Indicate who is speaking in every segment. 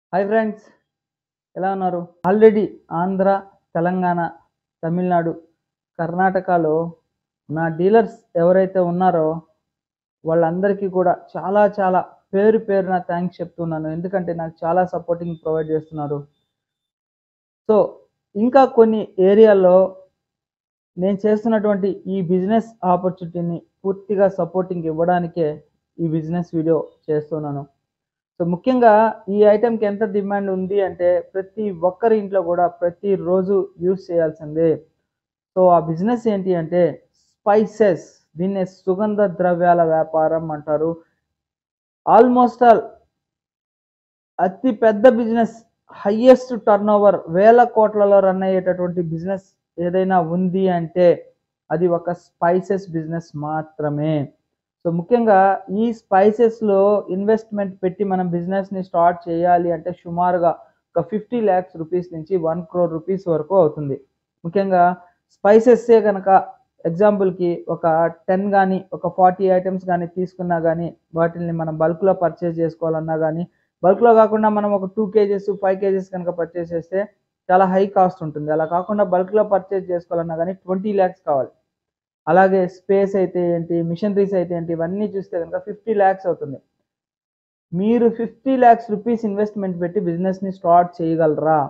Speaker 1: Hi friends, ఎలా ఉన్నారు? Already Andhra, Telangana, Tamil Nadu, కర్ణాటకలో నా డీలర్స్ ఎవరైతే ఉన్నారో వాళ్ళందరికీ కూడా చాలా చాలా పేరు పేరున థ్యాంక్స్ చెప్తున్నాను. ఎందుకంటే నాకు చాలా సపోర్టింగ్ ప్రొవైడ్ చేస్తున్నారు. సో ఇంకా కొన్ని ఏరియాల్లో నేను చేస్తున్నటువంటి ఈ బిజినెస్ ఆపర్చునిటీని పూర్తిగా సపోర్టింగ్ ఇవ్వడానికే ఈ బిజినెస్ వీడియో చేస్తున్నాను. సో ముఖ్యంగా ఈ ఐటెంకి ఎంత డిమాండ్ ఉంది అంటే ప్రతి ఒక్కరి ఇంట్లో కూడా ప్రతిరోజు యూస్ చేయాల్సిందే. సో ఆ బిజినెస్ ఏంటి అంటే స్పైసెస్. దీన్నే సుగంధ ద్రవ్యాల వ్యాపారం అంటారు. ఆల్మోస్ట్ ఆల్ అతి పెద్ద బిజినెస్, హైయెస్ట్ టర్నోవర్, వేల కోట్లలో రన్ అయ్యేటటువంటి బిజినెస్ ఏదైనా ఉంది అంటే అది ఒక స్పైసెస్ బిజినెస్ మాత్రమే. సో ముఖ్యంగా ఈ స్పైసెస్లో ఇన్వెస్ట్మెంట్ పెట్టి మనం బిజినెస్ని స్టార్ట్ చేయాలి అంటే సుమారుగా ఒక 50 lakhs రూపీస్ నుంచి 1 crore రూపీస్ వరకు అవుతుంది. ముఖ్యంగా స్పైసెస్సే కనుక ఎగ్జాంపుల్కి ఒక 10 కానీ ఒక 40 ఐటమ్స్ కానీ తీసుకున్నా కానీ వాటిని మనం బల్క్లో పర్చేస్ చేసుకోవాలన్నా కానీ బల్క్లో కాకుండా మనం ఒక 2 kgs 5 kgs కనుక పర్చేస్ చేస్తే చాలా హై కాస్ట్ ఉంటుంది. అలా కాకుండా బల్క్లో పర్చేస్ చేసుకోవాలన్నా కానీ 20 lakhs కావాలి. అలాగే స్పేస్ అయితే ఏంటి, మిషనరీస్ అయితే ఏంటి, ఇవన్నీ చూస్తే కనుక 50 lakhs అవుతుంది. మీరు 50 lakhs రూపీస్ ఇన్వెస్ట్మెంట్ పెట్టి బిజినెస్ని స్టార్ట్ చేయగలరా?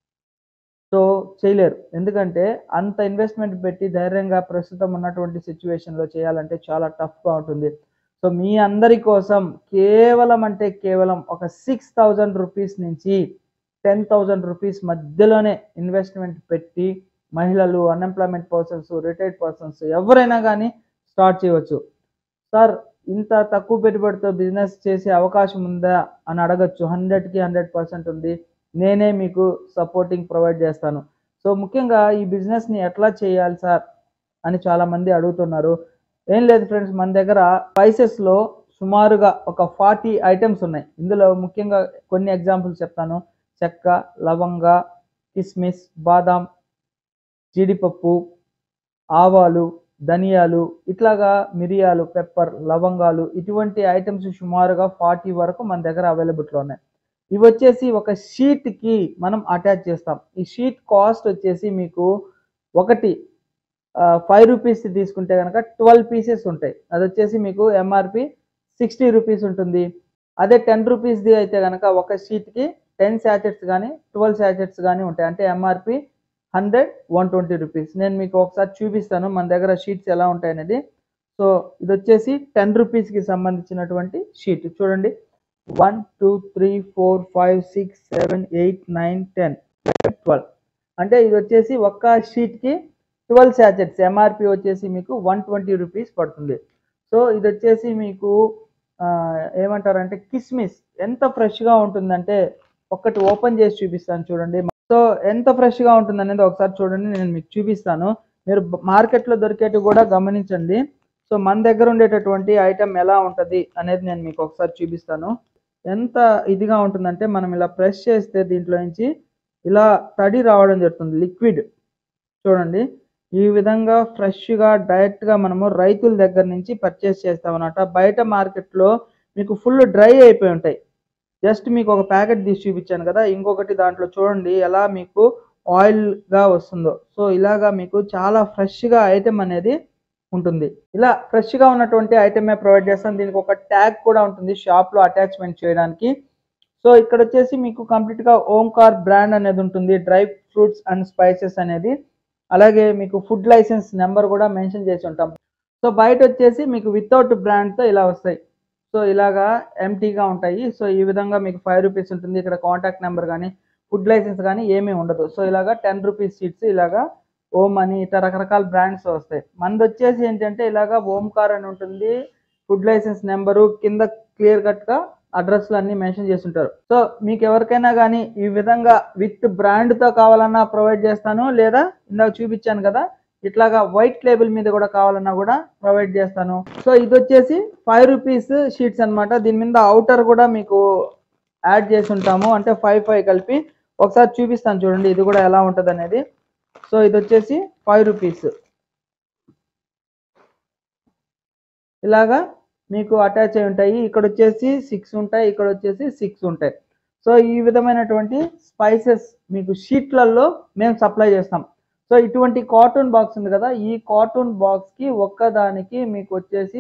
Speaker 1: సో చేయలేరు. ఎందుకంటే అంత ఇన్వెస్ట్మెంట్ పెట్టి ధైర్యంగా ప్రస్తుతం ఉన్నటువంటి సిచ్యువేషన్‌లో చేయాలంటే చాలా టఫ్‌గా ఉంటుంది. సో మీ అందరి కోసం కేవలం అంటే కేవలం ఒక 6,000 రూపీస్ నుంచి 10,000 రూపీస్ మధ్యలోనే ఇన్వెస్ట్మెంట్ పెట్టి మహిళలు, అన్‌ఎంప్లాయ్‌మెంట్ పర్సన్స్, రిటైర్డ్ పర్సన్స్ ఎవరైనా గానీ స్టార్ట్ చేయవచ్చు. సార్, ఇంత తక్కువ పెట్టుబడితో బిజినెస్ చేసే అవకాశం ఉందా అని అడగొచ్చు. 100కి 100% ఉంది. నేనే మీకు సపోర్టింగ్ ప్రొవైడ్ చేస్తాను. సో ముఖ్యంగా ఈ బిజినెస్‌ని ఎట్లా చేయాలి సార్ అని చాలామంది అడుగుతున్నారు. ఏం లేదు ఫ్రెండ్స్, మన దగ్గర స్పైసెస్‌లో సుమారుగా ఒక 40 ఐటెమ్స్ ఉన్నాయి. ఇందులో ముఖ్యంగా కొన్ని ఎగ్జాంపుల్స్ చెప్తాను. చెక్క, లవంగ, కిస్మిస్, బాదాం, జీడిపప్పు, ఆవాలు, ధనియాలు, ఇట్లాగా మిరియాలు, పెప్పర్, లవంగాలు, ఇటువంటి ఐటమ్స్ సుమారుగా 40 వరకు మన దగ్గర అవైలబుల్‌లో ఉన్నాయి. ఇవొచ్చేసి ఒక షీట్‌కి మనం అటాచ్ చేస్తాం. ఈ షీట్ కాస్ట్ వచ్చేసి మీకు ఒకటి 5 రూపీస్ తీసుకుంటే గనక 12 పీసెస్ ఉంటాయి. అదొచ్చేసి మీకు ఎంఆర్‌పి 60 రూపీస్ ఉంటుంది. అదే 10 రూపీస్‌ది అయితే గనక ఒక షీట్‌కి 10 శాచెట్స్ గానీ, 12 శాచెట్స్ గానీ ఉంటాయి. అంటే ఎంఆర్‌పి 100, 120 రూపీస్. నేను మీకు ఒకసారి చూపిస్తాను మన దగ్గర షీట్స్ ఎలా ఉంటాయనేది. సో ఇదొచ్చేసి 10 రూపీస్‌కి సంబంధించినటువంటి షీట్. చూడండి, 1, 2, 3, 4, 5, 6, 7, 8, 9, 10, 12. అంటే ఇదొచ్చేసి ఒక్క షీట్‌కి 12 శాచెట్స్. ఎంఆర్‌పి వచ్చేసి మీకు 120 రూపీస్ పడుతుంది. సో ఇదొచ్చేసి మీకు ఏమంటారంటే కిస్మిస్ ఎంత ఫ్రెష్‌గా ఉంటుందంటే ఒక్కటి ఓపెన్ చేసి చూపిస్తాను చూడండి. సో ఎంత ఫ్రెష్‌గా ఉంటుందనేది ఒకసారి చూడండి, నేను మీకు చూపిస్తాను. మీరు మార్కెట్‌లో దొరికేటివి కూడా గమనించండి. సో మన దగ్గర ఉండేటటువంటి ఐటెమ్ ఎలా ఉంటది అనేది నేను మీకు ఒకసారి చూపిస్తాను. ఎంత ఇదిగా ఉంటుందంటే మనం ఇలా ప్రెస్ చేస్తే దీంట్లో నుంచి ఇలా తడి రావడం జరుగుతుంది, లిక్విడ్. చూడండి, ఈ విధంగా ఫ్రెష్‌గా డైరెక్ట్‌గా మనము రైతుల దగ్గర నుంచి పర్చేస్ చేస్తామన్నమాట. బయట మార్కెట్‌లో మీకు ఫుల్ డ్రై అయిపోయి ఉంటాయి. జస్ట్ మీకు ఒక ప్యాకెట్ తీసి చూపించాను కదా, ఇంకొకటి దాంట్లో చూడండి ఎలా మీకు ఆయిల్‌గా వస్తుందో. సో ఇలాగా మీకు చాలా ఫ్రెష్‌గా ఐటెమ్ అనేది ఉంటుంది. ఇలా ఫ్రెష్‌గా ఉన్నటువంటి ఐటమే ప్రొవైడ్ చేస్తాను. దీనికి ఒక ట్యాగ్ కూడా ఉంటుంది షాప్‌లో అటాచ్‌మెంట్ చేయడానికి. సో ఇక్కడొచ్చేసి మీకు కంప్లీట్‌గా ఓంకార్ బ్రాండ్ అనేది ఉంటుంది. డ్రై ఫ్రూట్స్ అండ్ స్పైసెస్ అనేది. అలాగే మీకు ఫుడ్ లైసెన్స్ నెంబర్ కూడా మెన్షన్ చేసి ఉంటాం. సో బయటొచ్చేసి మీకు వితౌట్ బ్రాండ్‌తో ఇలా వస్తాయి. సో ఇలాగా ఎంప్టీగా ఉంటాయి. సో ఈ విధంగా మీకు 5 రూపీస్ ఉంటుంది. ఇక్కడ కాంటాక్ట్ నెంబర్ గానీ, ఫుడ్ లైసెన్స్ గానీ ఏమీ ఉండదు. సో ఇలాగా 10 రూపీస్ షీట్స్ ఇలాగా ఓం అని ఇట్లా రకరకాల బ్రాండ్స్ వస్తాయి. మనదొచ్చేసి ఏంటంటే ఇలాగా ఓంకార్ అని ఉంటుంది. ఫుడ్ లైసెన్స్ నెంబరు కింద క్లియర్ కట్‌గా అడ్రస్‌లు అన్నీ మెన్షన్ చేసుంటారు. సో మీకెవరికైనా గానీ ఈ విధంగా విత్ బ్రాండ్‌తో కావాలన్నా ప్రొవైడ్ చేస్తాను. లేదా ఇందాక చూపిచ్చాను కదా, ఇట్లాగా వైట్ లేబుల్ మీద కూడా కావాలన్నా కూడా ప్రొవైడ్ చేస్తాను. సో ఇదొచ్చేసి 5 రూపీస్ షీట్స్ అన్నమాట. దీని మీద ఔటర్ కూడా మీకు యాడ్ చేసి ఉంటాము. అంటే 5 కలిపి ఒకసారి చూపిస్తాను చూడండి, ఇది కూడా ఎలా ఉంటదనేది. So ఇదొచ్చేసి 5 rupees. ఇలాగా మీకు అటాచ్ అయి ఉంటాయి. ఇక్కడొచ్చేసి 6 ఉంటాయి. ఇక్కడొచ్చేసి 6 ఉంటాయి. సో ఈ విధమైనటువంటి స్పైసెస్ మీకు షీట్లలో మేము సప్లై చేస్తాం. సో ఇటువంటి కార్టూన్ బాక్స్ ఉంది కదా, ఈ కార్టూన్ బాక్స్కి ఒక్కదానికి మీకు వచ్చేసి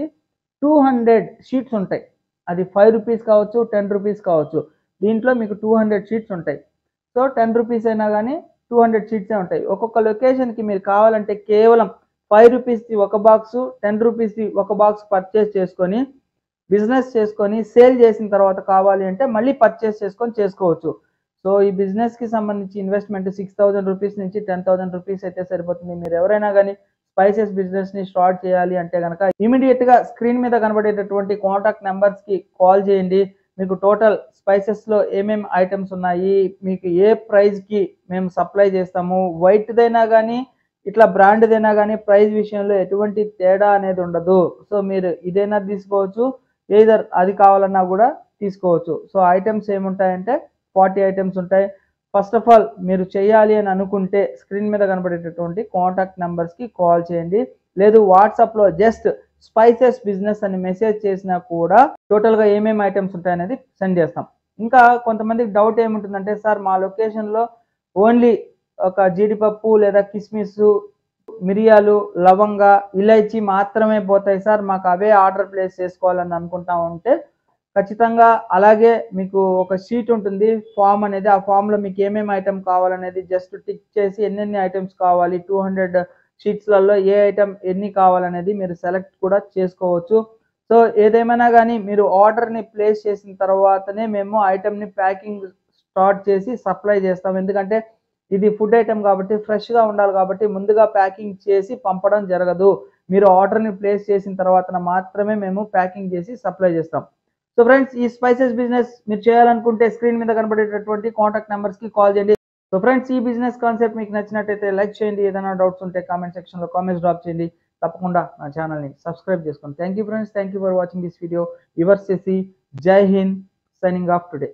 Speaker 1: 200 షీట్స్ ఉంటాయి. అది 5 రూపీస్ కావచ్చు, 10 రూపీస్ కావచ్చు. దీంట్లో మీకు 200 షీట్స్ ఉంటాయి. సో 10 రూపీస్ అయినా కానీ 200 షీట్సే ఉంటాయి. ఒక్కొక్క లొకేషన్కి మీరు కావాలంటే కేవలం 5 రూపీస్ది ఒక బాక్సు, 10 రూపీస్ది ఒక బాక్స్ పర్చేస్ చేసుకొని బిజినెస్ చేసుకొని సేల్ చేసిన తర్వాత కావాలి అంటే మళ్ళీ పర్చేస్ చేసుకొని చేసుకోవచ్చు. సో ఈ బిజినెస్కి సంబంధించి ఇన్వెస్ట్మెంట్ 6,000 రూపీస్ నుంచి 10,000 రూపీస్ అయితే సరిపోతుంది. మీరు ఎవరైనా కానీ స్పైసెస్ బిజినెస్ని స్టార్ట్ చేయాలి అంటే కనుక ఇమీడియట్గా స్క్రీన్ మీద కనబడేటటువంటి కాంటాక్ట్ నెంబర్స్కి కాల్ చేయండి. మీకు టోటల్ స్పైసెస్లో ఏమేమి ఐటమ్స్ ఉన్నాయి, మీకు ఏ ప్రైస్కి మేము సప్లై చేస్తాము, వైట్దైనా కానీ ఇట్లా బ్రాండ్దైనా కానీ ప్రైస్ విషయంలో ఎటువంటి తేడా అనేది ఉండదు. సో మీరు ఇదైనా తీసుకోవచ్చు, ఏదర్ అది కావాలన్నా కూడా తీసుకోవచ్చు. సో ఐటమ్స్ ఏముంటాయంటే 40 ఐటమ్స్ ఉంటాయి. ఫస్ట్ ఆఫ్ ఆల్ మీరు చేయాలి అని అనుకుంటే స్క్రీన్ మీద కనబడేటటువంటి కాంటాక్ట్ నెంబర్స్కి కాల్ చేయండి. లేదు వాట్సాప్లో జస్ట్ స్పైసెస్ బిజినెస్ అని మెసేజ్ చేసినా కూడా టోటల్గా ఏమేమి ఐటమ్స్ ఉంటాయనేది సెండ్ చేస్తాం. ఇంకా కొంతమందికి డౌట్ ఏముంటుందంటే, సార్ మా లొకేషన్లో ఓన్లీ ఒక జీడిపప్పు లేదా కిస్మిస్, మిరియాలు, లవంగ, ఇలైచి మాత్రమే పోతాయి సార్, మాకు అవే ఆర్డర్ ప్లేస్ చేసుకోవాలని అనుకుంటా ఉంటే ఖచ్చితంగా అలాగే మీకు ఒక షీట్ ఉంటుంది, ఫామ్ అనేది. ఆ ఫామ్లో మీకు ఏమేమి ఐటమ్ కావాలనేది జస్ట్ టిక్ చేసి ఎన్నెన్ని ఐటమ్స్ కావాలి, 200 షీట్స్లలో ఏ ఐటమ్ ఎన్ని కావాలనేది మీరు సెలెక్ట్ కూడా చేసుకోవచ్చు. సో ఏదేమైనా కానీ మీరు ఆర్డర్ని ప్లేస్ చేసిన తర్వాతనే మేము ఐటమ్ని ప్యాకింగ్ స్టార్ట్ చేసి సప్లై చేస్తాం. ఎందుకంటే ఇది ఫుడ్ ఐటమ్ కాబట్టి ఫ్రెష్గా ఉండాలి కాబట్టి ముందుగా ప్యాకింగ్ చేసి పంపడం జరగదు. మీరు ఆర్డర్ని ప్లేస్ చేసిన తర్వాత మాత్రమే మేము ప్యాకింగ్ చేసి సప్లై చేస్తాం. సో ఫ్రెండ్స్, ఈ స్పైసెస్ బిజినెస్ మీరు చేయాలనుకుంటే స్క్రీన్ మీద కనబడేటటువంటి కాంటాక్ట్ నెంబర్స్కి కాల్ చేయండి. సో ఫ్రెండ్స్, ఈ బిజినెస్ కాన్సెప్ట్ మీకు నచ్చినట్టయితే లైక్ చేయండి. ఏదైనా డౌట్స్ ఉంటే కామెంట్ సెక్షన్లో కామెంట్స్ డ్రాప్ చేయండి. తప్పకుండా నా ఛానల్ని సబ్స్క్రైబ్ చేసుకోండి. Thank you friends, thank you for watching this video. Yours Shashi, Jai Hind, signing off today.